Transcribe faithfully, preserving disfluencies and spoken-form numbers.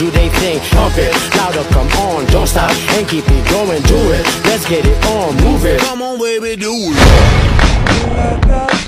do they think. Pump it, louder, come on, don't stop, and keep it going, do it. Let's get it on, move it. Come on, baby, do it.